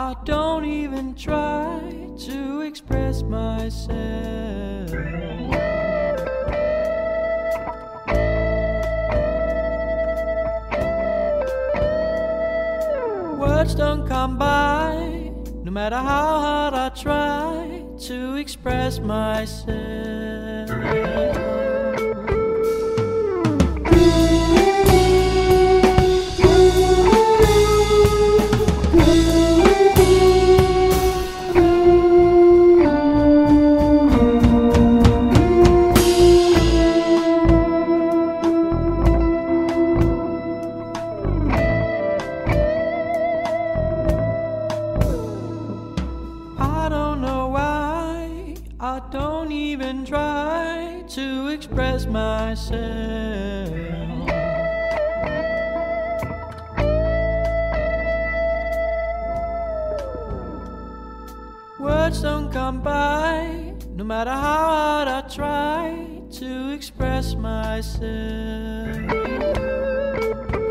I don't even try to express myself. Words don't come by, no matter how hard I try to express myself. I don't even try to express myself. Words don't come by, no matter how hard I try to express myself.